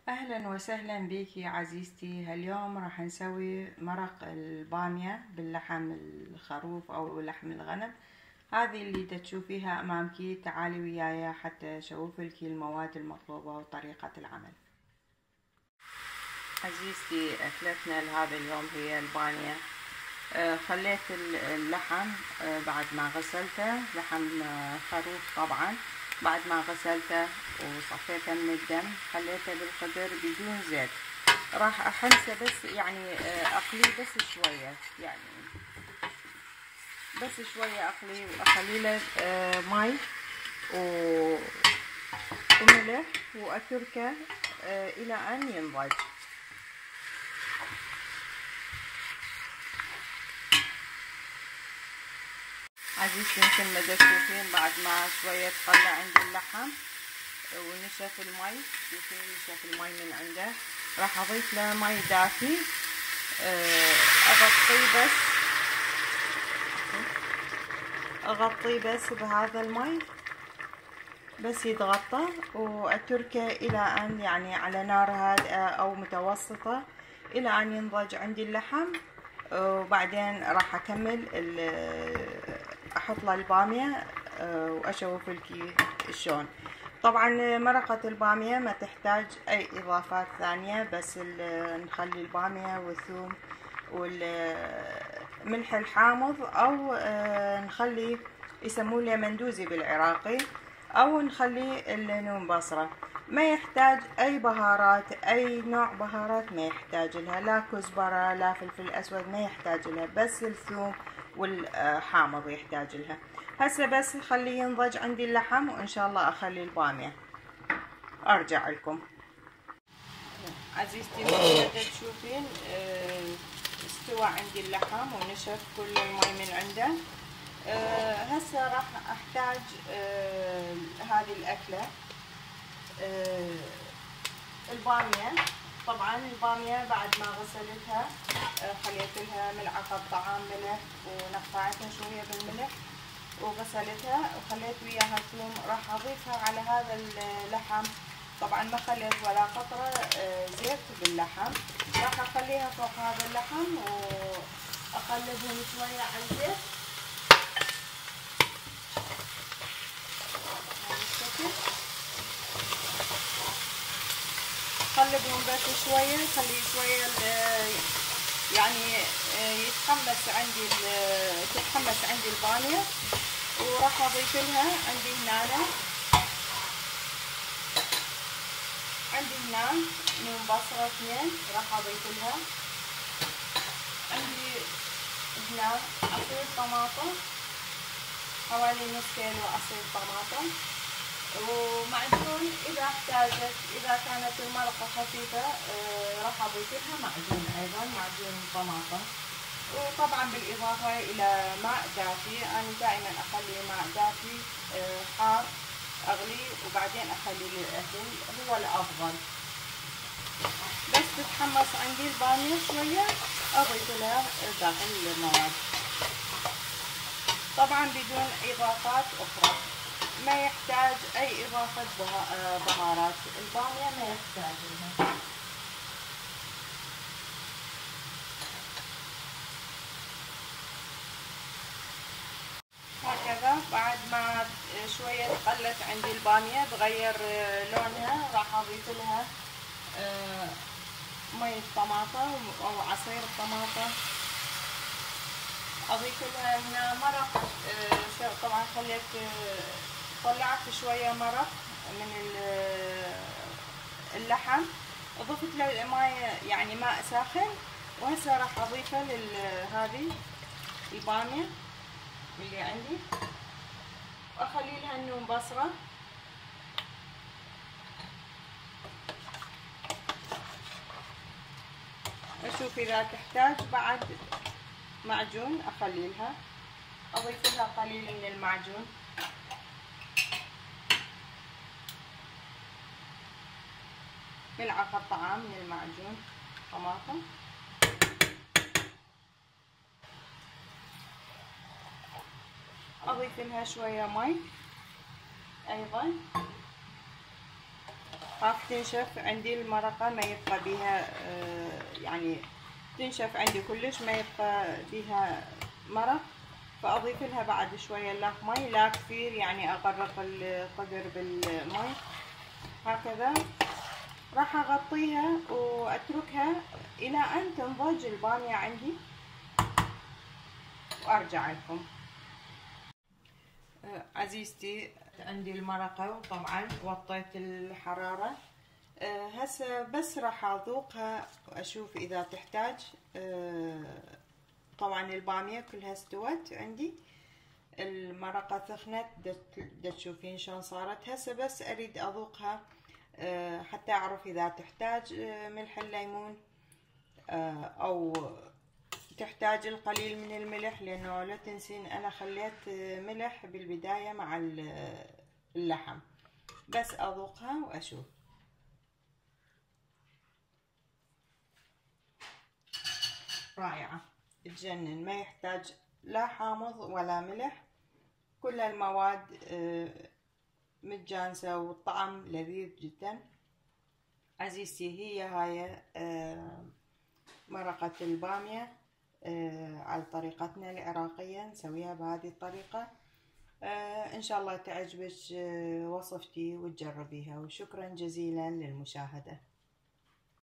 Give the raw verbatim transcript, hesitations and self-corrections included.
أهلا وسهلا بك عزيزتي. هاليوم راح نسوي مرق البامية باللحم الخروف أو لحم الغنم. هذه اللي تشوفيها أمامك. تعالي وياي حتى أشوفلك المواد المطلوبة وطريقة العمل. عزيزتي، أكلتنا لهذا اليوم هي البامية. آه خليت اللحم آه بعد ما غسلته، لحم آه خروف طبعا. بعد ما غسلته وصفيته من الدم خليته بالقدر بدون زيت. راح احمسه بس يعني اقليه بس شويه، يعني بس شويه اقليه واخلي له مي وملح واتركه الى ان ينضج. عزيزتي، مثل ما تشوفين بعد ما شويه طلع عندي اللحم ونشف المي، شوفين نشف المي من عنده. راح اضيف له مي دافي، اغطيه بس اغطيه بس بهذا المي بس يتغطى، واتركه الى ان يعني على نار هادئة او متوسطة الى ان ينضج عندي اللحم. وبعدين راح اكمل احط له البامية واشوف لك شلون. طبعا مرقة البامية ما تحتاج اي اضافات ثانية، بس نخلي البامية والثوم والملح الحامض، او نخلي يسمونه مندوزي بالعراقي، او نخلي الليمون بصرة. ما يحتاج اي بهارات، اي نوع بهارات ما يحتاج لها، لا كزبرة لا فلفل اسود ما يحتاج لها، بس الثوم والحامض يحتاج لها. هسه بس خليه ينضج عندي اللحم، وان شاء الله اخلي البامية ارجع لكم. عزيزتي، مثل ما تشوفين استوى عندي اللحم ونشف كل المي من عنده. أه هسه راح احتاج أه هذه الاكله، أه الباميه. طبعا الباميه بعد ما غسلتها أه خليت لها ملعقه طعام ملح ونقعتها شويه بالملح وغسلتها وخليت وياها ثوم. راح اضيفها على هذا اللحم. طبعا ما خليت ولا قطره أه زيت باللحم. راح اخليها فوق هذا اللحم واقلبهم شويه على الزيت. قلبهم بس شويه، خليه شويه يعني يتحمس عندي تتحمس عندي الباميه. وراح اضيف لها عندي هنا عندي هنا من بصره اثنين راح اضيف لها. عندي هنا عصير طماطم، حوالي نص كيلو عصير طماطم، ومعجون اذا احتاجت. اذا كانت المرقه خفيفه آه راح اضيف لها معجون، ايضا معجون طماطم. وطبعا بالاضافه الى ماء دافي. انا دائما اخلي ماء دافي آه حار اغلي وبعدين اخلي للاكل، هو الافضل. بس تتحمص عندي الباميه شويه اضيف لها باقي المواد، طبعا بدون اضافات اخرى. ما يحتاج اي اضافة بهارات، البامية ما يحتاج لها. هكذا بعد ما شوية قلت عندي البامية تغير لونها، راح اضيف لها مية طماطم او عصير الطماطم. اضيف لها هنا مرق. طبعا خليت طلعت شوية مرق من اللحم، اضفت له ماء يعني ماء ساخن. وهسه راح اضيفه لهذه البامية اللي عندي، واخلي لها النوم بصرة. اشوف اذا تحتاج بعد معجون اخلي لها، اضيف لها قليل من المعجون. ملعقة طعام من المعجون طماطم. اضيف لها شوية مي ايضا. خاف تنشف عندي المرقة ما يبقى بيها يعني تنشف عندي كلش ما يبقى بيها مرق، فأضيف لها بعد شوية لا مي لا كثير يعني أغرق القدر بالمي. هكذا راح أغطيها وأتركها إلى أن تنضج البامية عندي وأرجع لكم. عزيزتي عندي المرقة وطبعا وطيت الحرارة. هسه بس راح أذوقها وأشوف إذا تحتاج. طبعا البامية كلها استوت عندي، المرقة ثخنت دا تشوفين شلون صارت. هسه بس أريد أذوقها حتى أعرف إذا تحتاج ملح الليمون أو تحتاج القليل من الملح، لأنه لا تنسين أنا خليت ملح بالبداية مع اللحم. بس أذوقها وأشوف. رائعة تجنن، ما يحتاج لا حامض ولا ملح، كل المواد متجانسة والطعم لذيذ جدا. عزيزتي هي هاي مرقة البامية على طريقتنا العراقية، نسويها بهذه الطريقة. إن شاء الله تعجبك وصفتي وتجربيها، وشكرا جزيلا للمشاهدة.